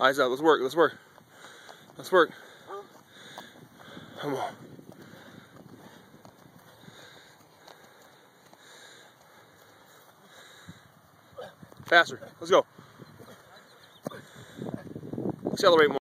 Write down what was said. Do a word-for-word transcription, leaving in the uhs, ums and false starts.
Eyes out. Let's work. Let's work. Let's work. Come on. Faster. Let's go. Accelerate more.